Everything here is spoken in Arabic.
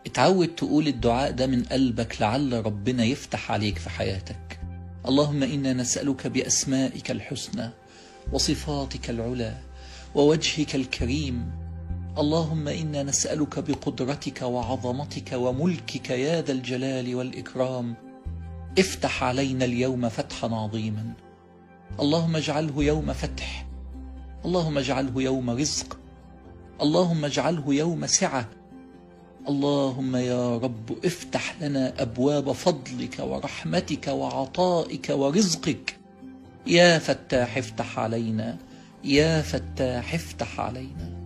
اتعود تقول الدعاء ده من قلبك لعل ربنا يفتح عليك في حياتك. اللهم إنا نسألك بأسمائك الحسنى وصفاتك العلى ووجهك الكريم. اللهم إنا نسألك بقدرتك وعظمتك وملكك يا ذا الجلال والإكرام، افتح علينا اليوم فتحا عظيما. اللهم اجعله يوم فتح، اللهم اجعله يوم رزق، اللهم اجعله يوم سعة. اللهم يا رب افتح لنا أبواب فضلك ورحمتك وعطائك ورزقك. يا فتاح افتح علينا، يا فتاح افتح علينا.